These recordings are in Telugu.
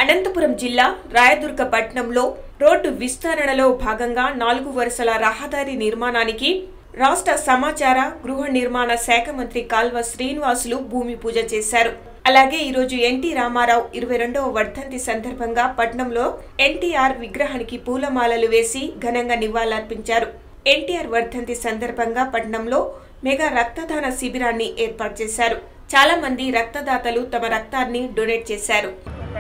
అనంతపురం జిల్లా రాయదుర్గ పట్టణంలో రోడ్డు విస్తరణలో భాగంగా 4 వరుసల రహదారి నిర్మాణానికి రాష్ట్ర సమాచార గృహ నిర్మాణ శాఖ మంత్రి కాల్వ శ్రీనివాసులు భూమి పూజ చేశారు. అలాగే ఈ రోజు ఎన్టీ రామారావు 22వ వర్ధంతి సందర్భంగా పట్టణంలో ఎన్టీఆర్ విగ్రహానికి పూలమాలలు వేసి ఘనంగా నివాళులర్పించారు. ఎన్టీఆర్ వర్ధంతి సందర్భంగా పట్టణంలో మెగా రక్తదాన శిబిరాన్ని ఏర్పాటు చేశారు. చాలా మంది రక్తదాతలు తమ రక్తాన్ని డొనేట్ చేశారు.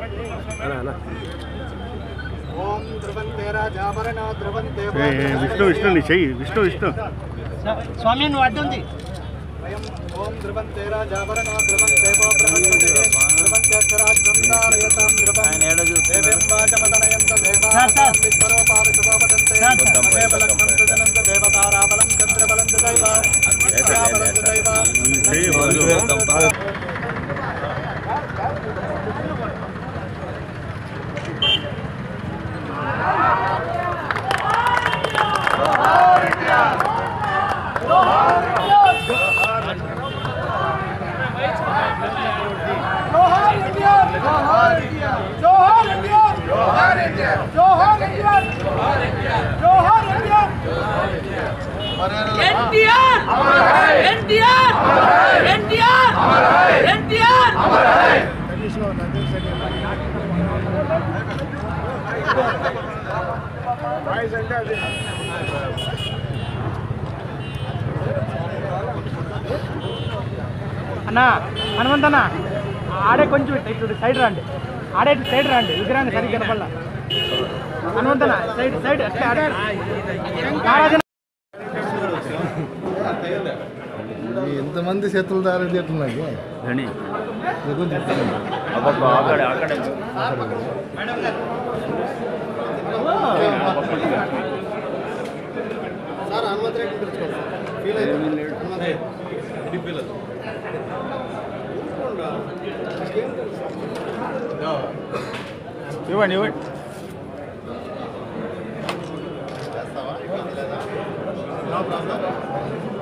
అన్నా హనుమంతన్నా ఆడే కొంచెం ఇటు సైడ్ రండి, ఆడే ఇటు సైడ్ రండి, విగ్రహాన్ని సరిగ్గా కనపడాల. హనుమంతన్నా సైడ్ సైడ్ ఎంతమంది చేతులు దారి ఎట్లున్నాయి ఇవ్వండి ఇవ్వండి. No problem.